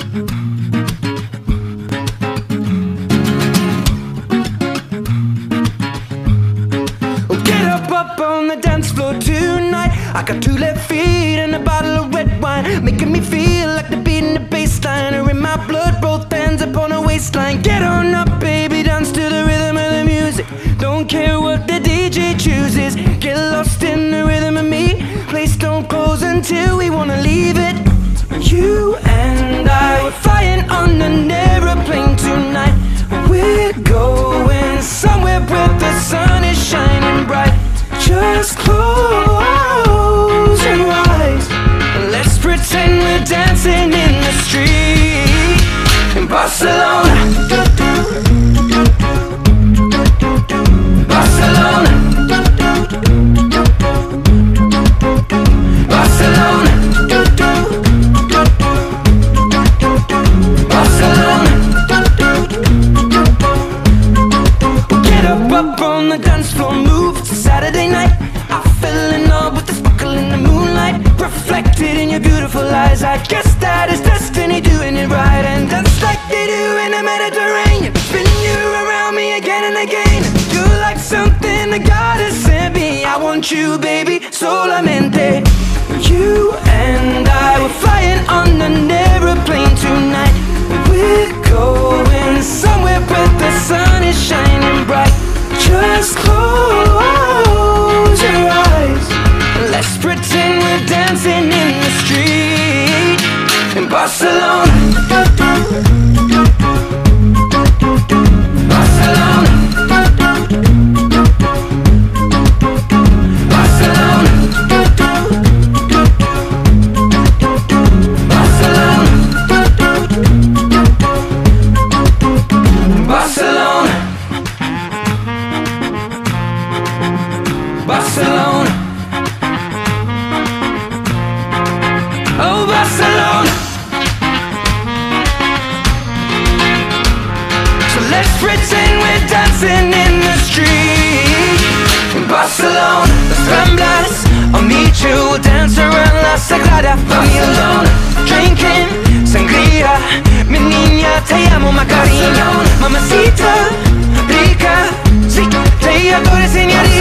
Up on the dance floor tonight. I got two left feet and a bottle of red wine, making me feel like the beat in the bassline are in my blood, both hands up on the waistline. Get on up, baby, dance to the rhythm of the music. Don't care what the DJ chooses. Get lost in the rhythm of me. Place don't close until we wanna leave it. You and I were flying on an aeroplane tonight. We're going somewhere where the sun is shining bright. Just close your eyes and let's pretend we're dancing in the street in Barcelona. Barcelona. Barcelona. Barcelona. Get up on the dance floor, move. It's a Saturday night. I fell in love with the sparkle in the moonlight, reflected in your beautiful eyes. I guess that is destiny doing it right. And dance like they do in the Mediterranean, spinning you around me again and again. You're like something that God has sent me. I want you, baby, solamente. You and I were flying on an aeroplane tonight. We're going somewhere where the sun is shining bright. Just close your eyes and let's pretend we're dancing in the street in Barcelona. Barcelona. Barcelona. Barcelona. Barcelona. Barcelona. Oh, Barcelona. So let's pretend we're dancing in the street in Barcelona. Las Ramblas, I'll meet you, we'll dance around La Sagrada Familia. Drinking sangria, mi niña, te amo, Macarena. Mamacita, rica, sí, te adoro, señorita.